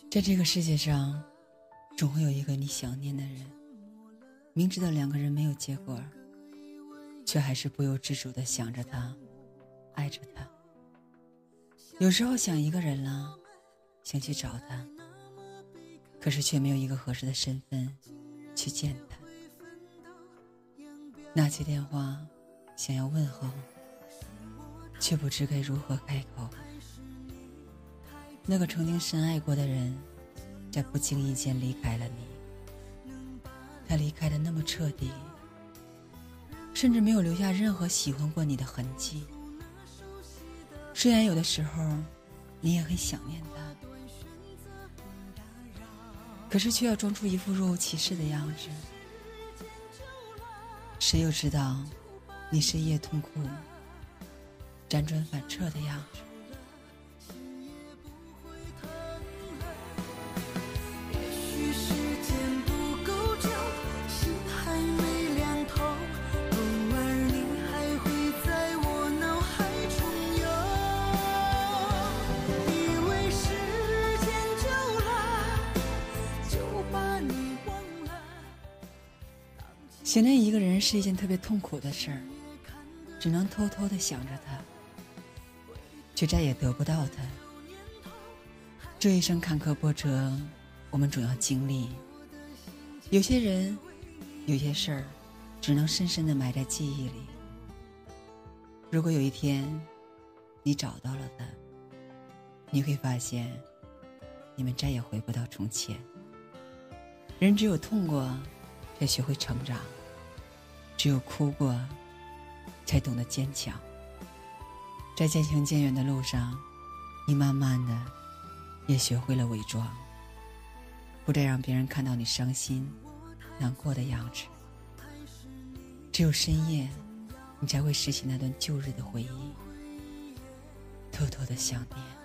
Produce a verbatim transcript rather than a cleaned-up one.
在这个世界上，总会有一个你想念的人，明知道两个人没有结果，却还是不由自主地想着他，爱着他。有时候想一个人了，想去找他，可是却没有一个合适的身份去见他。拿起电话想要问候，却不知该如何开口。那个曾经深爱过的人，在不经意间离开了你，他离开的那么彻底，甚至没有留下任何喜欢过你的痕迹。虽然有的时候你也很想念他，可是却要装出一副若无其事的样子。谁又知道你是一夜痛哭辗转反侧的样子。想念一个人是一件特别痛苦的事儿，只能偷偷地想着他，却再也得不到他。这一生坎坷波折，我们总要经历。有些人，有些事儿，只能深深地埋在记忆里。如果有一天，你找到了他，你会发现，你们再也回不到从前。人只有痛过，才学会成长。只有哭过，才懂得坚强。在渐行渐远的路上，你慢慢的也学会了伪装，不再让别人看到你伤心难过的样子。只有深夜，你才会拾起那段旧日的回忆，偷偷的想念。